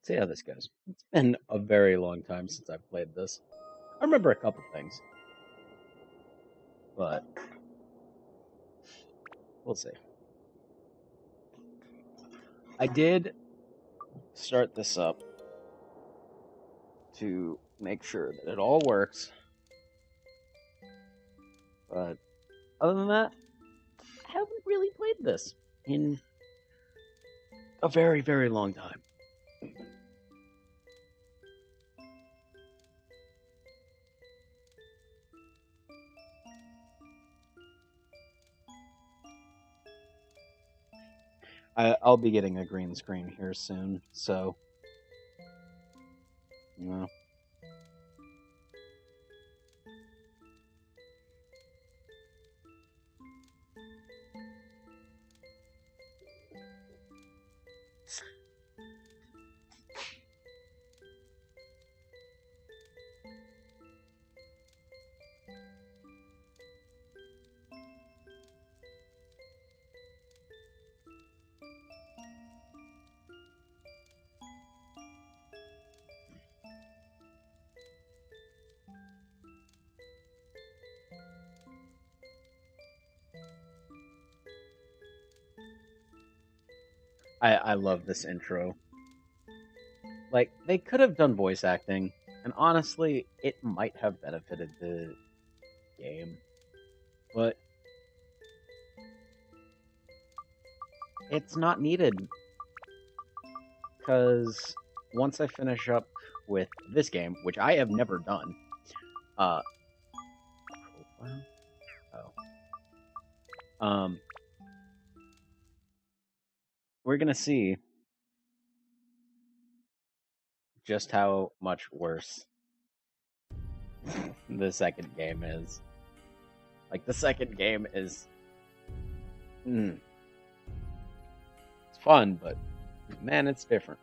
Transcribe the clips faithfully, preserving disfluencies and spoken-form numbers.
See how this goes. It's been a very long time since I've played this. I remember a couple things, but we'll see. I did start this up to make sure that it all works, but other than that, I haven't really played this in a very, very long time. I, I'll be getting a green screen here soon, so you know. I, I love this intro. Like, they could have done voice acting, and honestly, it might have benefited the game. But it's not needed. Because once I finish up with this game, which I have never done, uh, profile? Oh. Um, we're gonna see just how much worse the second game is. Like, the second game is... Mm, it's fun, but man, it's different.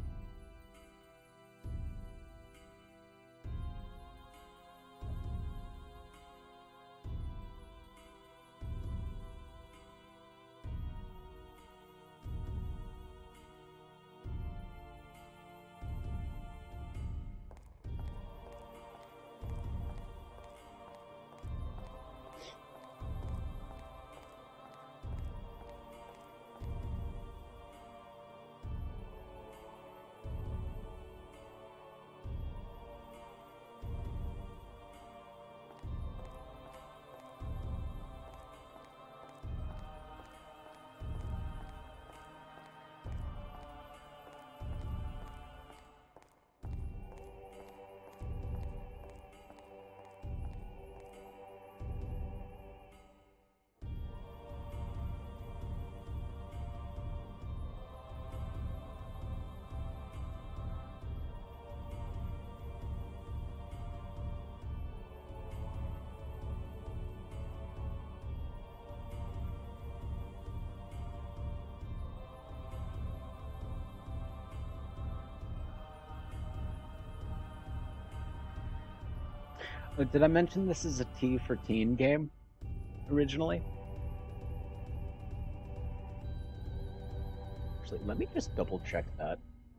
Oh, did I mention this is a T for teen game originally? Actually, let me just double check that.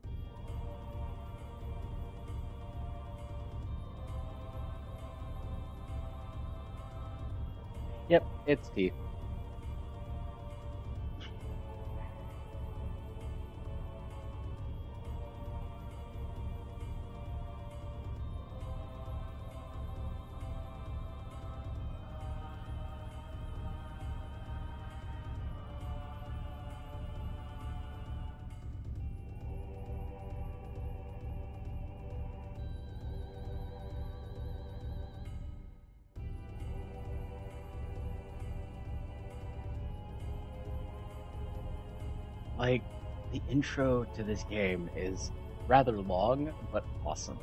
Yep, it's T. Like, the intro to this game is rather long, but awesome.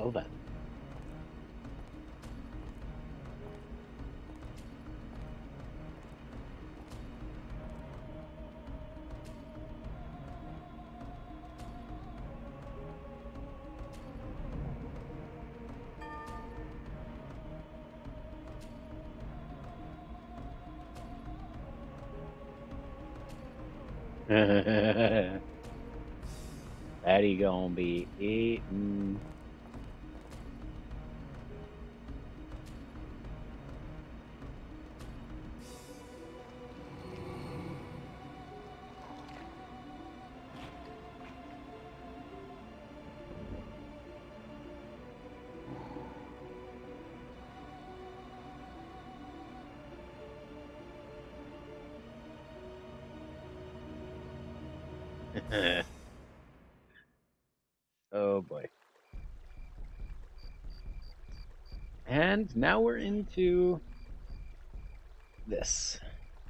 Well then. Daddy gonna be eating. Oh boy. And now we're into this.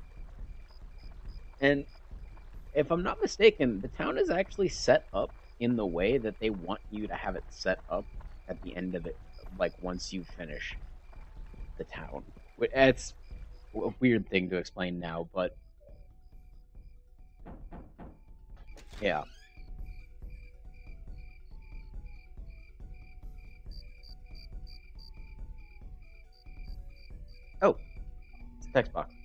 And if I'm not mistaken, the town is actually set up in the way that they want you to have it set up at the end of it, like once you finish the town. Wh- It's a weird thing to explain now, but yeah. Oh, it's a text box.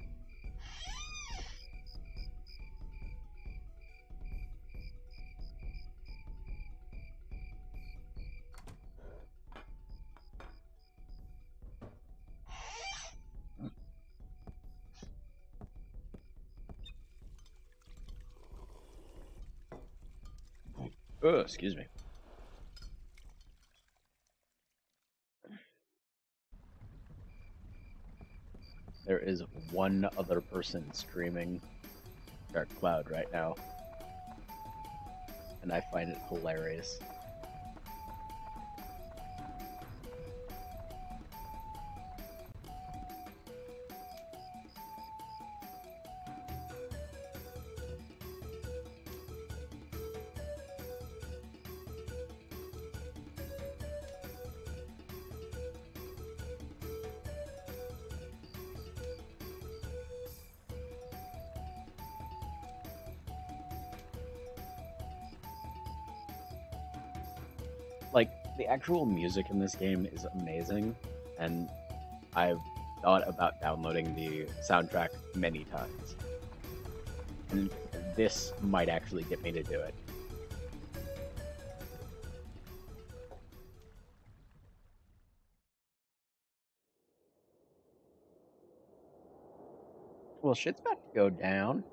Oh, excuse me. There is one other person streaming Dark Cloud right now, and I find it hilarious. Like, the actual music in this game is amazing, and I've thought about downloading the soundtrack many times. And this might actually get me to do it. Well, shit's about to go down.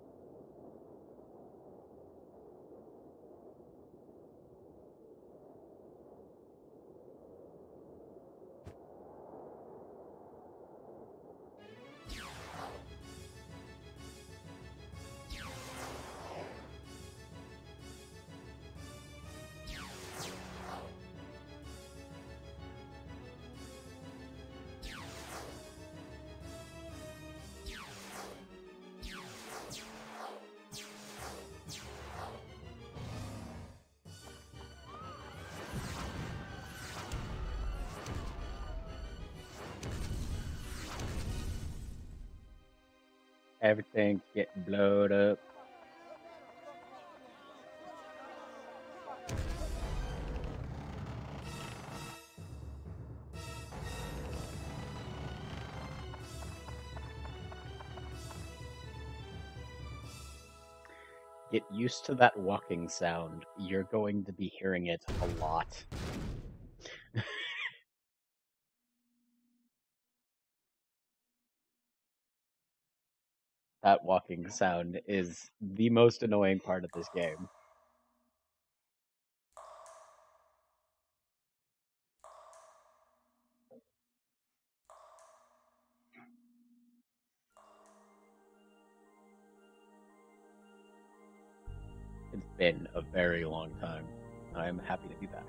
Everything's getting blowed up. Get used to that walking sound. You're going to be hearing it a lot. That walking sound is the most annoying part of this game. It's been a very long time. I'm happy to be back.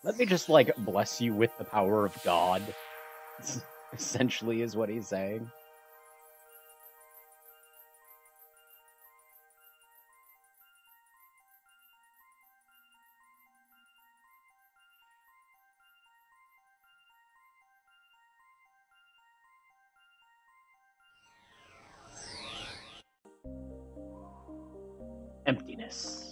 Let me just, like, bless you with the power of God, essentially is what he's saying. Emptiness.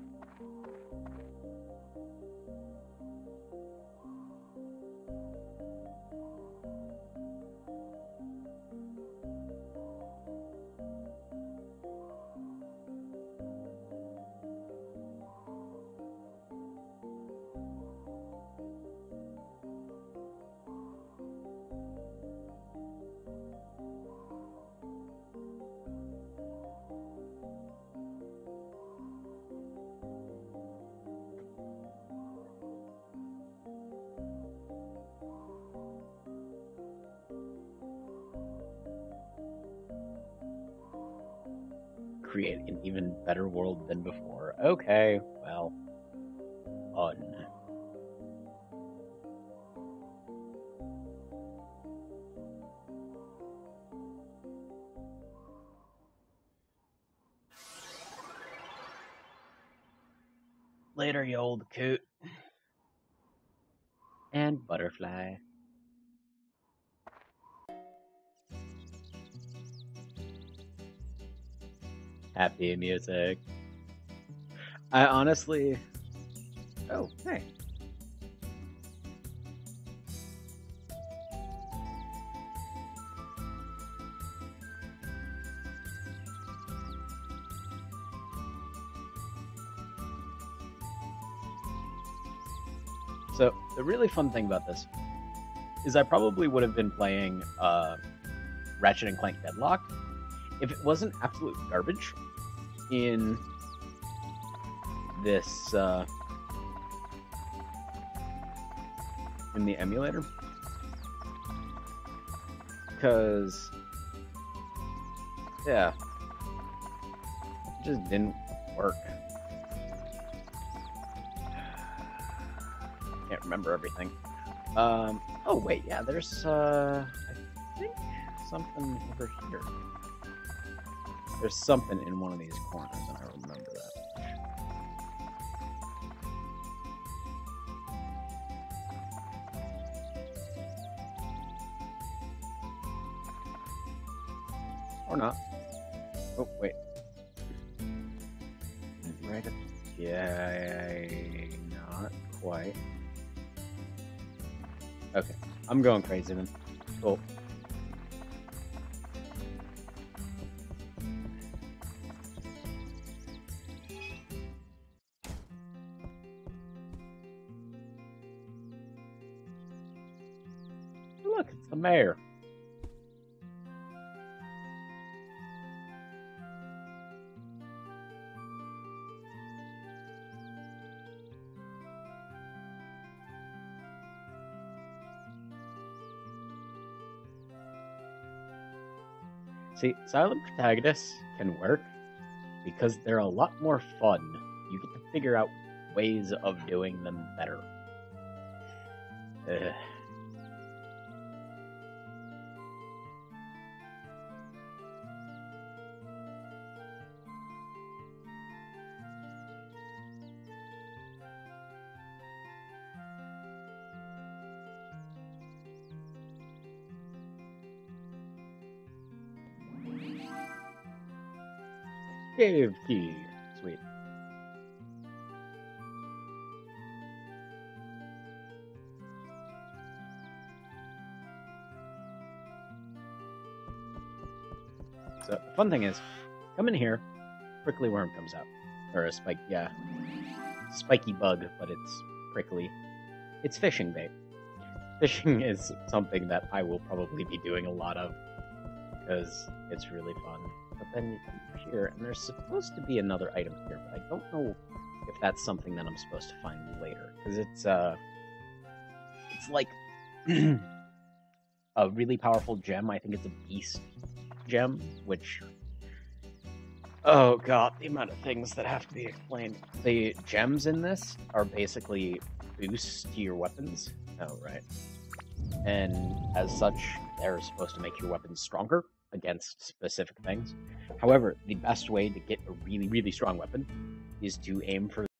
Create an even better world than before. Okay, well, fun. Later, you old coot. And butterfly. Happy music. I honestly... Oh, hey. So, the really fun thing about this is I probably would have been playing uh, Ratchet and Clank Deadlock if it wasn't absolute garbage in this, uh, in the emulator. Because, yeah, it just didn't work. Can't remember everything. Um, oh wait, yeah, there's, uh, I think something over here. There's something in one of these corners, and I remember that. Or not. Oh, wait. Right up. Yeah, not quite. Okay, I'm going crazy then. Cool. Look, it's the mayor. See, silent protagonists can work because they're a lot more fun. You get to figure out ways of doing them better. Ugh. Cave key. Sweet. So, the fun thing is, come in here, prickly worm comes out. Or a spike, yeah. Spiky bug, but it's prickly. It's fishing bait. Fishing is something that I will probably be doing a lot of, because it's really fun. But then you come here, and there's supposed to be another item here, but I don't know if that's something that I'm supposed to find later. Because it's, uh... It's like... a really powerful gem. I think it's a beast gem, which... Oh god, the amount of things that have to be explained. The gems in this are basically boosts to your weapons. Oh, right. And as such, they're supposed to make your weapons stronger against specific things. However, the best way to get a really, really strong weapon is to aim for